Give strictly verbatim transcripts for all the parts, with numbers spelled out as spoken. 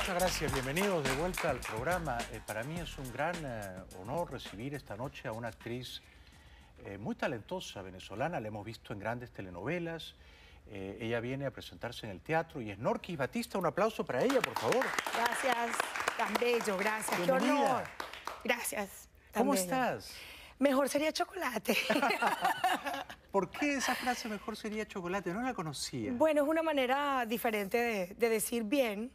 Muchas gracias, bienvenidos de vuelta al programa. Eh, para mí es un gran eh, honor recibir esta noche a una actriz eh, muy talentosa venezolana, la hemos visto en grandes telenovelas. Eh, ella viene a presentarse en el teatro y es Norquis Batista. Un aplauso para ella, por favor. Gracias, tan bello, gracias. Bienvenida. Qué honor. Gracias. ¿Cómo bello. estás? Mejor sería chocolate. ¿Por qué esa frase mejor sería chocolate? No la conocía. Bueno, es una manera diferente de, de decir bien.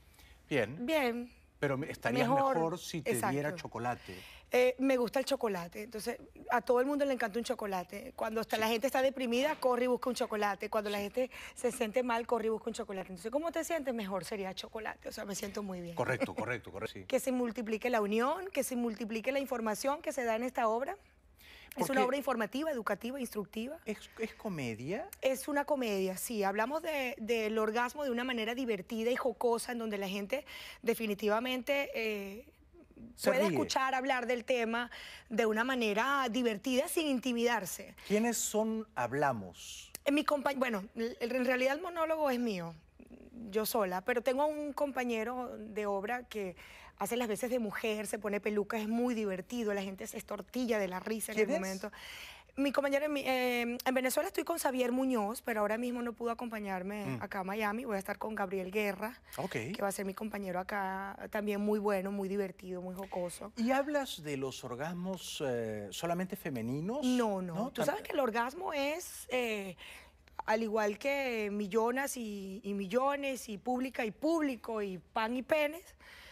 Bien. Bien. Pero estarías mejor, mejor si te exacto. diera chocolate. Eh, me gusta el chocolate, entonces a todo el mundo le encanta un chocolate. Cuando está, sí. la gente está deprimida, corre y busca un chocolate. Cuando sí. la gente se siente mal, corre y busca un chocolate. Entonces, ¿cómo te sientes? Mejor sería chocolate, o sea, me siento muy bien. Correcto, correcto, correcto. Sí. Que se multiplique la unión, que se multiplique la información que se da en esta obra. Porque es una obra informativa, educativa, instructiva. ¿Es, es comedia? Es una comedia, sí. Hablamos de, del orgasmo de una manera divertida y jocosa, en donde la gente definitivamente eh, puede ríe. escuchar hablar del tema de una manera divertida sin intimidarse. ¿Quiénes son Hablamos? En mi compañ bueno, en realidad el monólogo es mío, yo sola, pero tengo un compañero de obra que hace las veces de mujer, se pone peluca, es muy divertido, la gente se estortilla de la risa en el momento. Mi compañero, en, eh, en Venezuela estoy con Xavier Muñoz, pero ahora mismo no pudo acompañarme mm. acá a Miami. Voy a estar con Gabriel Guerra, okay. que va a ser mi compañero acá, también muy bueno, muy divertido, muy jocoso. ¿Y hablas de los orgasmos eh, solamente femeninos? No, no. ¿No? Tú sabes que el orgasmo es... Eh, al igual que millones y, y millones, y pública y público, y pan y penes,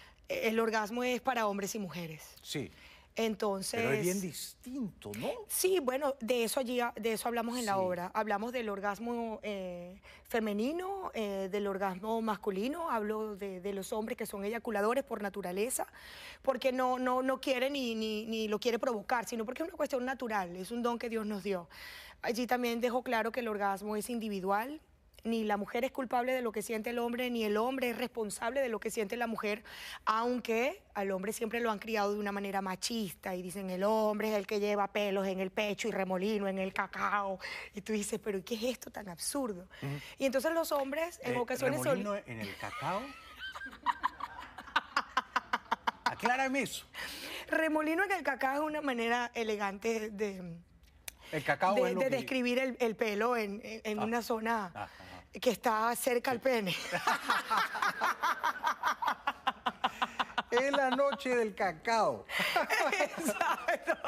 el orgasmo es para hombres y mujeres. Sí. Entonces... Pero es bien distinto, ¿no? Sí, bueno, de eso, allí, de eso hablamos en sí. la obra. Hablamos del orgasmo eh, femenino, eh, del orgasmo masculino, hablo de, de los hombres que son eyaculadores por naturaleza, porque no, no, no quiere ni, ni, ni lo quiere provocar, sino porque es una cuestión natural, es un don que Dios nos dio. Allí también dejo claro que el orgasmo es individual. Ni la mujer es culpable de lo que siente el hombre, ni el hombre es responsable de lo que siente la mujer, aunque al hombre siempre lo han criado de una manera machista y dicen el hombre es el que lleva pelos en el pecho y remolino en el cacao. Y tú dices, pero ¿qué es esto tan absurdo? Uh-huh. Y entonces los hombres en eh, ocasiones... ¿Remolino son... en el cacao? Aclárame eso. Remolino en el cacao es una manera elegante de... El cacao de, es lo de que... describir el, el pelo en, en, en ah. una zona ah, ah, que está cerca al pene. Es la noche del cacao. Exacto.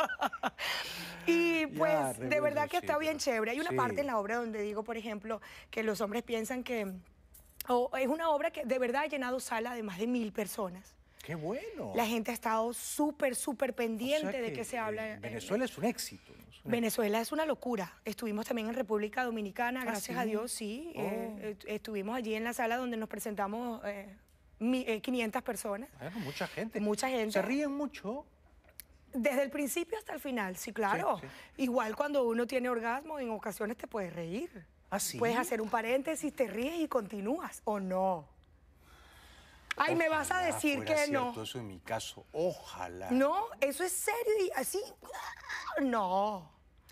Y pues ya, de verdad que está bien chévere. Hay una sí. parte en la obra donde digo, por ejemplo, que los hombres piensan que oh, es una obra que de verdad ha llenado sala de más de mil personas. ¡Qué bueno! La gente ha estado súper, súper pendiente o sea que, de que se habla. Eh, Venezuela es un éxito. ¿No? Es un Venezuela es una locura. Estuvimos también en República Dominicana, ¿Ah, gracias sí? a Dios, sí. Oh. Eh, estuvimos allí en la sala donde nos presentamos eh, quinientas personas. Bueno, mucha gente. Mucha gente. ¿Se ríen mucho? Desde el principio hasta el final, sí, claro. Sí, sí. Igual cuando uno tiene orgasmo, en ocasiones te puedes reír. ¿Ah, sí? Puedes hacer un paréntesis, te ríes y continúas, ¿o no? Ay, ojalá me vas a decir que no. Eso en mi caso, ojalá. No, eso es serio y así. No.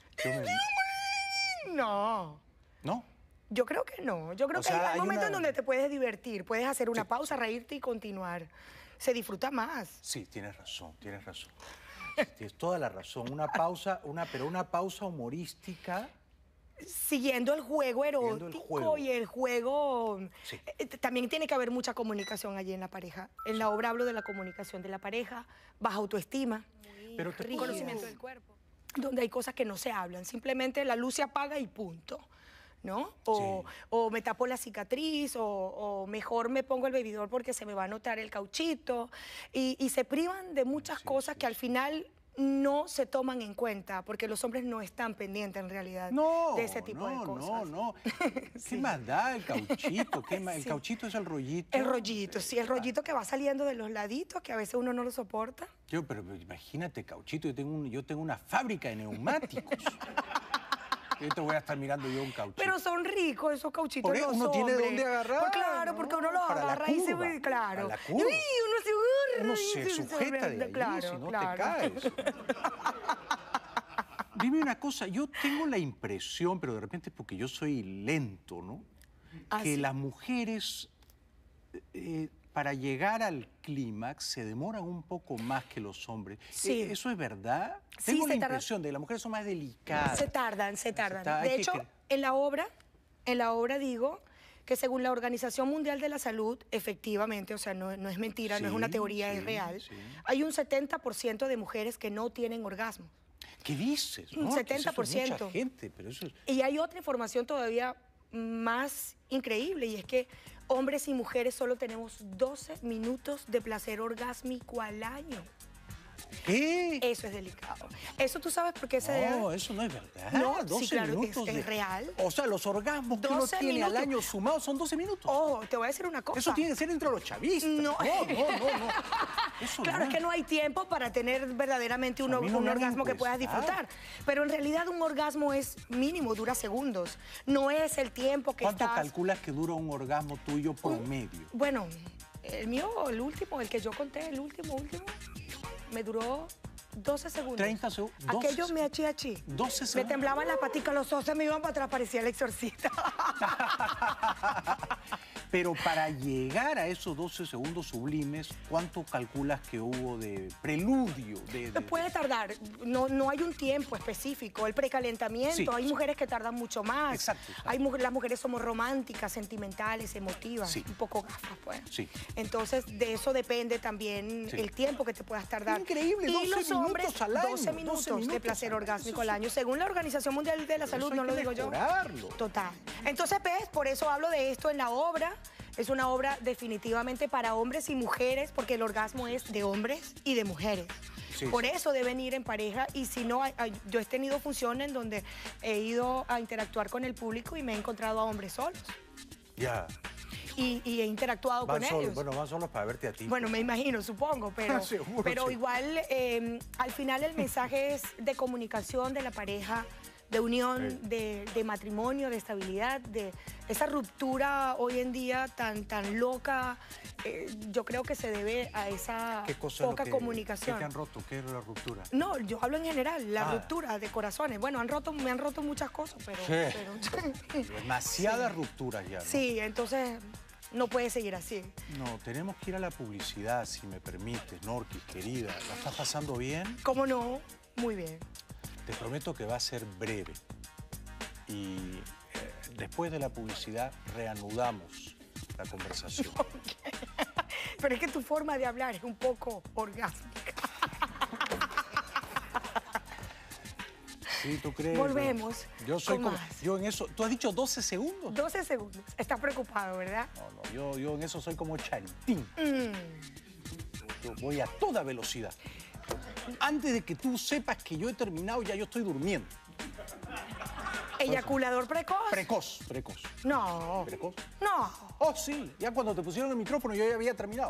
Me... No. ¿No? Yo creo que no. Yo creo o que sea, hay, hay momentos una... en donde te puedes divertir, puedes hacer una sí, pausa, sí. reírte y continuar. Se disfruta más. Sí, tienes razón, tienes razón. Tienes toda la razón. Una pausa, una, pero una pausa humorística. Siguiendo el juego erótico el juego. y el juego... Sí. Eh, también tiene que haber mucha comunicación allí en la pareja. En sí. la obra hablo de la comunicación de la pareja, baja autoestima, pero te rico conocimiento del cuerpo, donde hay cosas que no se hablan, simplemente la luz se apaga y punto, ¿no? O, sí. o me tapo la cicatriz, o, o mejor me pongo el bebidor porque se me va a notar el cauchito, y, y se privan de muchas sí, cosas sí. que al final... no se toman en cuenta, porque los hombres no están pendientes en realidad no, de ese tipo no, de cosas. No, no, no. sí. ¿Qué más da el cauchito? ¿Qué más? ¿El sí. cauchito es el rollito? El rollito, sí, el rollito que va saliendo de los laditos, que a veces uno no lo soporta. Yo, pero imagínate, cauchito, yo tengo, un, yo tengo una fábrica de neumáticos. Yo te voy a estar mirando yo un cauchito. Pero son ricos esos cauchitos. Por eso los uno hombres. tiene dónde agarrar. Pues claro, ¿no? porque uno los para agarra y se ve, claro. Para la curva. Y uno se agarra. Uno se sujeta de ahí, claro, si no claro. te caes. Dime una cosa, yo tengo la impresión, pero de repente es porque yo soy lento, ¿no? ¿Ah, que sí? las mujeres eh, para llegar al clímax se demoran un poco más que los hombres. Sí. ¿Eso es verdad? Sí, Tengo la se tarda- impresión de que las mujeres son más delicadas. Se tardan, se tardan. ta- hay De que hecho, cre- en la obra, en la obra digo que según la Organización Mundial de la Salud, efectivamente, o sea, no, no es mentira, no es una Sí, teoría, sí, es real, sí. hay un setenta por ciento de mujeres que no tienen orgasmo. ¿Qué dices? Un No, setenta por eso es ciento. mucha gente, pero eso es... Y hay otra información todavía más increíble, y es que hombres y mujeres solo tenemos doce minutos de placer orgásmico al año. ¿Qué? Eso es delicado. Eso tú sabes por qué se debe. No, eso no es verdad. No, sí, doce claro que minutos es- de- es real. O sea, los orgasmos que uno doce tiene al minutos. año sumados son doce minutos. Oh, te voy a decir una cosa. Eso tiene que ser entre los chavistas. No. No, no, no, no. Eso Claro, no es que no hay tiempo para tener verdaderamente un, A mí no un me hagan orgasmo que puedas encuestar. disfrutar. Pero en realidad un orgasmo es mínimo, dura segundos. No es el tiempo que ¿Cuánto estás... calculas que dura un orgasmo tuyo promedio? Bueno, el mío, el último, el que yo conté, el último, último, me duró doce segundos. treinta segundos. Aquello me achí, achí. doce Me segundos. temblaban las paticas, los ojos se me iban para atrás, parecía el exorcista. Pero para llegar a esos doce segundos sublimes, ¿cuánto calculas que hubo de preludio? De, de- Puede tardar, no, no hay un tiempo específico. El precalentamiento, Sí, hay sí. mujeres que tardan mucho más. Exacto, exacto. Hay mujeres, las mujeres somos románticas, sentimentales, emotivas, Sí. un poco gafas, pues. Sí. Entonces, de eso depende también Sí. el tiempo que te puedas tardar. Increíble, y doce los hombres, minutos al año, doce minutos, doce minutos de placer al año, orgásmico eso al sí. año. Según la Organización Mundial de la Salud, Eso hay no lo que digo yo. mejorarlo. Total. Entonces, ves, por eso hablo de esto en la obra. Es una obra definitivamente para hombres y mujeres, porque el orgasmo es de hombres y de mujeres. Sí, Por sí. eso deben ir en pareja, y si no, hay- hay- yo he tenido funciones en donde he ido a interactuar con el público y me he encontrado a hombres solos. Ya. Y, y he interactuado Van con solos, ellos. bueno, van solos para verte a ti. Bueno, me imagino, supongo, pero, Seguro, pero sí. igual eh, al final el mensaje es de comunicación de la pareja, de unión, Sí. de, de matrimonio, de estabilidad, de esa ruptura hoy en día tan, tan loca. eh, yo creo que se debe a esa ¿Qué cosa es lo poca que- comunicación. ¿Qué te han roto? ¿Qué es la ruptura? No, yo hablo en general, la Ah. ruptura de corazones. Bueno, han roto, me han roto muchas cosas, pero... Sí. pero- Demasiadas rupturas ya, ¿no? sí, entonces no puede seguir así. No, tenemos que ir a la publicidad, si me permites, Norquis, querida. ¿La estás pasando bien? ¿Cómo no? Muy bien. Te prometo que va a ser breve. Y eh, después de la publicidad reanudamos la conversación. Pero es que tu forma de hablar es un poco orgásmica. Sí, ¿tú crees? Volvemos Yo soy con como... más. Yo en eso... ¿Tú has dicho doce segundos? doce segundos. Estás preocupado, ¿verdad? No, no, yo, yo en eso soy como Charitín. Mm. Yo voy a toda velocidad. Antes de que tú sepas que yo he terminado, ya yo estoy durmiendo. ¿Eyaculador precoz? Precoz, precoz. No. ¿Precoz? No. Oh, sí, ya cuando te pusieron el micrófono yo ya había terminado.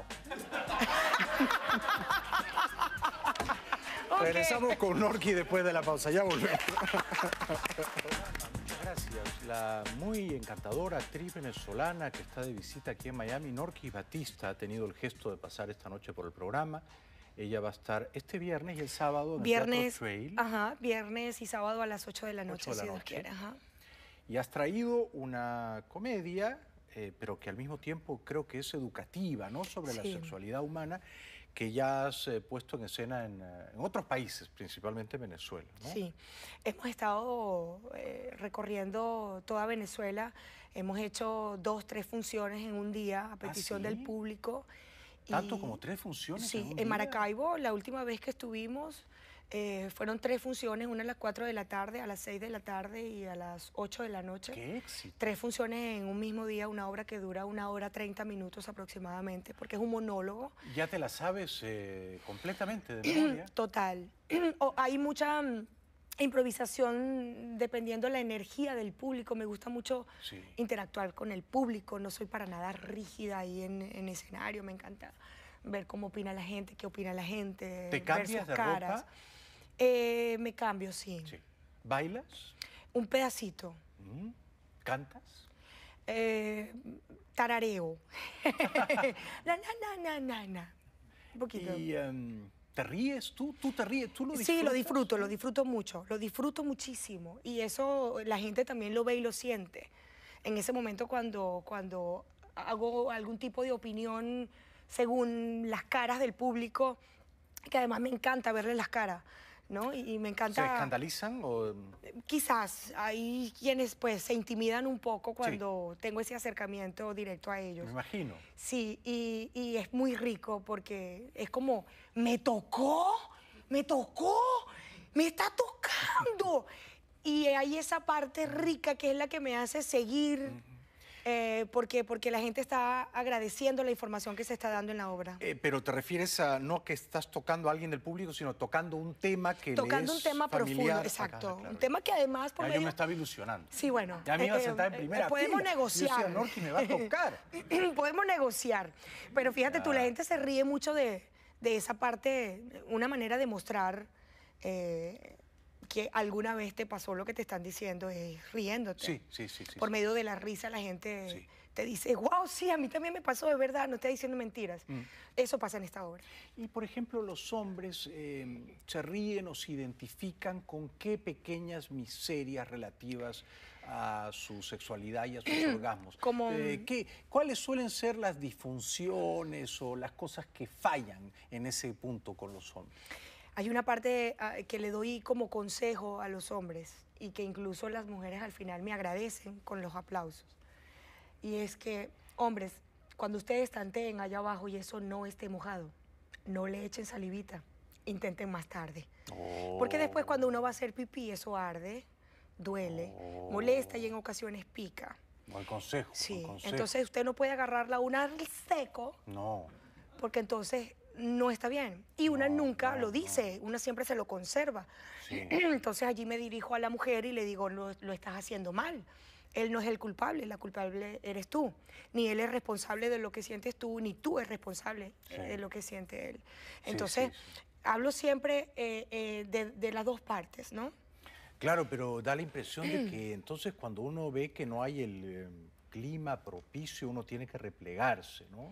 Ok. Regresamos con Norquis después de la pausa, ya volvemos. Muchas gracias. La muy encantadora actriz venezolana que está de visita aquí en Miami, Norquis Batista, ha tenido el gesto de pasar esta noche por el programa. Ella va a estar este viernes y el sábado en el Viernes, Teatro Trail. ajá, viernes y sábado a las ocho de la noche, ocho de la si Dios noche. quiere. Ajá. Y has traído una comedia, eh, pero que al mismo tiempo creo que es educativa, ¿no? Sobre la Sí. sexualidad humana, que ya has eh, puesto en escena en, eh, en otros países, principalmente Venezuela, ¿no? Sí, hemos estado eh, recorriendo toda Venezuela, hemos hecho dos, tres funciones en un día a petición ¿sí? del público. ¿Tanto y- como tres funciones Sí, en un en día? Maracaibo, la última vez que estuvimos, eh, fueron tres funciones, una a las cuatro de la tarde, a las seis de la tarde y a las ocho de la noche. ¡Qué éxito! Tres funciones en un mismo día, una obra que dura una hora treinta minutos aproximadamente, porque es un monólogo. Ya te la sabes eh, completamente de memoria. Total. O- hay mucha mm, improvisación dependiendo la energía del público. Me gusta mucho Sí. interactuar con el público. No soy para nada rígida ahí en, en escenario. Me encanta ver cómo opina la gente, qué opina la gente, ¿Te ver cambias sus de caras. ropa? Eh, me cambio, sí. Sí. ¿Bailas? Un pedacito. Mm. ¿Cantas? Eh, tarareo. na, na, na, na, na, na. Un poquito. ¿Y em, te ríes tú? ¿Tú te ríes? ¿Tú lo disfrutas? Sí, lo disfruto, lo disfruto mucho, lo disfruto muchísimo. Y eso la gente también lo ve y lo siente. En ese momento cuando, cuando hago algún tipo de opinión según las caras del público, que además me encanta verles las caras, ¿no? Y, y me encanta... ¿Se escandalizan o...? Quizás hay quienes pues se intimidan un poco cuando sí. tengo ese acercamiento directo a ellos. Me imagino. Sí, y, y es muy rico porque es como, me tocó, me tocó, me está tocando. Y hay esa parte rica que es la que me hace seguir... Uh-huh. Eh, porque, porque la gente está agradeciendo la información que se está dando en la obra. Eh, pero te refieres a no que estás tocando a alguien del público, sino tocando un tema que Tocando le es un tema familiar. profundo, exacto. Acá, claro. Un tema que además... Por ya medio... yo me estaba ilusionando. Sí, bueno. Ya me iba a sentar eh, en primera eh, Podemos fila. negociar. Yo decía, Norqui me va a tocar. Podemos negociar. Pero fíjate ya. tú, la gente se ríe mucho de, de esa parte, una manera de mostrar... Eh, que alguna vez te pasó lo que te están diciendo, es riéndote. Sí, sí, sí. sí Por sí. medio de la risa la gente sí. te dice, wow, sí, a mí también me pasó, de verdad, no estoy diciendo mentiras. Mm. Eso pasa en esta obra. Y, por ejemplo, los hombres eh, se ríen o se identifican con qué pequeñas miserias relativas a su sexualidad y a sus orgasmos. Como... Eh, ¿qué, ¿Cuáles suelen ser las disfunciones o las cosas que fallan en ese punto con los hombres? Hay una parte uh, que le doy como consejo a los hombres y que incluso las mujeres al final me agradecen con los aplausos. Y es que, hombres, cuando ustedes tanteen allá abajo y eso no esté mojado, no le echen salivita, intenten más tarde. Oh. Porque después cuando uno va a hacer pipí, eso arde, duele, oh. molesta y en ocasiones pica. Buen consejo. Sí, buen consejo. Entonces usted no puede agarrarla una al seco. No. Porque entonces... no está bien. Y una no, nunca no, lo dice, no. Una siempre se lo conserva. Sí. Entonces allí me dirijo a la mujer y le digo, lo, lo estás haciendo mal. Él no es el culpable, la culpable eres tú. Ni él es responsable de lo que sientes tú, ni tú eres responsable sí. de lo que siente él. Entonces, sí, sí, sí. hablo siempre eh, eh, de, de las dos partes, ¿no? Claro, pero da la impresión de que entonces cuando uno ve que no hay el eh, clima propicio, uno tiene que replegarse, ¿no?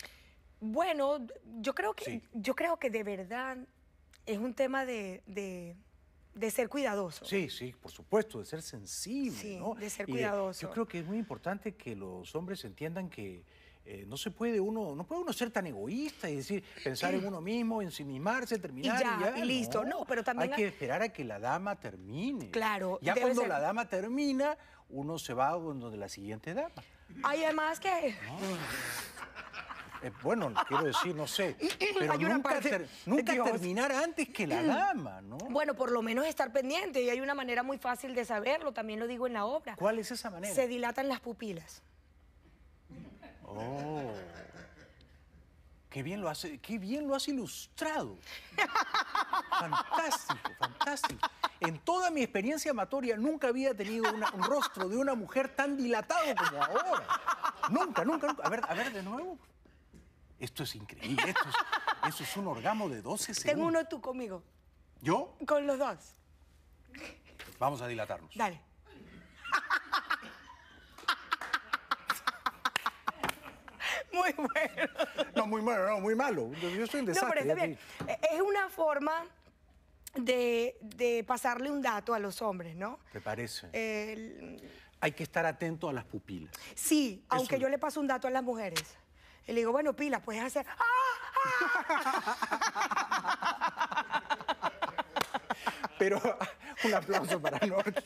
Bueno, yo creo que, sí. yo creo que de verdad es un tema de, de, de ser cuidadoso. Sí, sí, por supuesto, de ser sensible, sí, ¿no? de ser y cuidadoso. De, yo creo que es muy importante que los hombres entiendan que eh, no se puede uno, no puede uno ser tan egoísta y decir, pensar en uno mismo, ensimismarse, terminar y ya, y ya. Y listo, no, no pero también... Hay que esperar a que la dama termine. Claro. Ya cuando ser... la dama termina, uno se va a donde la siguiente dama. Hay además que... No. Eh, bueno, quiero decir, no sé, pero nunca, parte, ter, nunca terminar antes que la dama, ¿no? Bueno, por lo menos estar pendiente, y hay una manera muy fácil de saberlo, también lo digo en la obra. ¿Cuál es esa manera? Se dilatan las pupilas. Oh, qué bien lo has, qué bien lo has ilustrado. Fantástico, fantástico. En toda mi experiencia amatoria nunca había tenido una, un rostro de una mujer tan dilatado como ahora. Nunca, nunca, nunca. A ver, a ver de nuevo. Esto es increíble, esto es, eso es un orgasmo de doce segundos. Tengo uno tú conmigo. ¿Yo? Con los dos. Vamos a dilatarnos. Dale. Muy bueno. No, muy malo, no, muy malo. Yo estoy en desastre. No, pero está bien. Es una forma de, de pasarle un dato a los hombres, ¿no? ¿Te parece? El... Hay que estar atento a las pupilas. Sí, eso. Aunque yo le paso un dato a las mujeres. Y le digo, bueno, Pila, puedes hacer... Pero un aplauso para Norqui.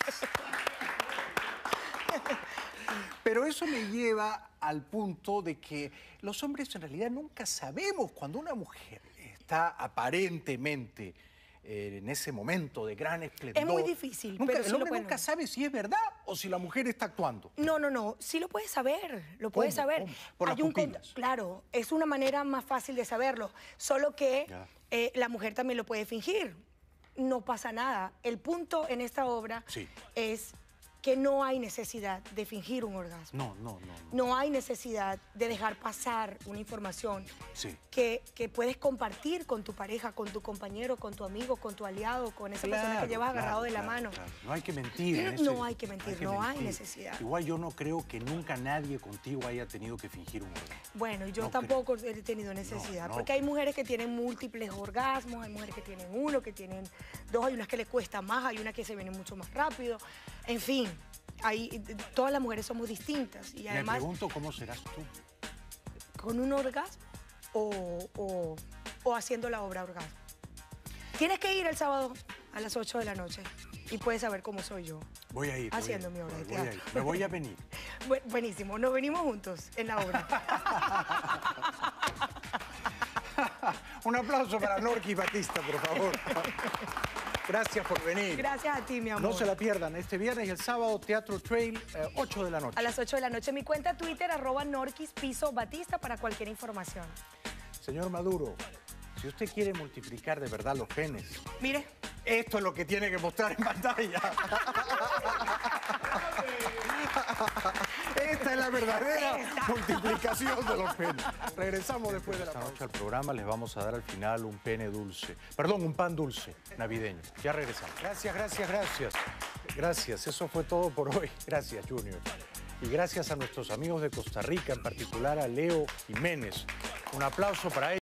Pero eso me lleva al punto de que los hombres en realidad nunca sabemos cuando una mujer está aparentemente eh, en ese momento de gran esplendor. Es muy difícil. Nunca, pero el sí hombre lo nunca sabe si es verdad o si la mujer está actuando. No, no, no. Sí lo puedes saber. Lo puedes ¿Cómo? saber. ¿Cómo? Por Hay las un pupilas. Claro, es una manera más fácil de saberlo. Solo que eh, la mujer también lo puede fingir. No pasa nada. El punto en esta obra sí. es que no hay necesidad de fingir un orgasmo. No, no, no. No, no hay necesidad de dejar pasar una información sí. que, que puedes compartir con tu pareja, con tu compañero, con tu amigo, con tu aliado, con esa claro, persona que llevas agarrado claro, de la claro, mano. Claro. No hay que mentir. En no ese, hay que mentir, hay que no mentir. hay necesidad. Igual yo no creo que nunca nadie contigo haya tenido que fingir un orgasmo. Bueno, yo no tampoco creo. he tenido necesidad, no, no. porque hay mujeres que tienen múltiples orgasmos, hay mujeres que tienen uno, que tienen dos, hay unas que les cuesta más, hay unas que se vienen mucho más rápido, en fin. Ahí, todas las mujeres somos distintas y además... Me pregunto cómo serás tú. ¿Con un orgasmo? o, o, o haciendo la obra orgasmo. Tienes que ir el sábado a las ocho de la noche y puedes saber cómo soy yo. Voy a ir. Haciendo voy a ir, mi obra de voy a teatro. ir. Me voy a venir. Bu- buenísimo, nos venimos juntos en la obra. Un aplauso para Norquis Batista, por favor. Gracias por venir. Gracias a ti, mi amor. No se la pierdan, este viernes y el sábado, Teatro Trail, eh, ocho de la noche. A las ocho de la noche. Mi cuenta Twitter, arroba Norquis Piso Batista, para cualquier información. Señor Maduro, si usted quiere multiplicar de verdad los genes, Mire. esto es lo que tiene que mostrar en pantalla. Esta es la verdadera Esta. multiplicación de los penes. Regresamos después de la pausa. Esta noche al programa les vamos a dar al final un pene dulce. Perdón, un pan dulce navideño. Ya regresamos. Gracias, gracias, gracias. Gracias, eso fue todo por hoy. Gracias, Junior. Y gracias a nuestros amigos de Costa Rica, en particular a Leo Jiménez. Un aplauso para ellos.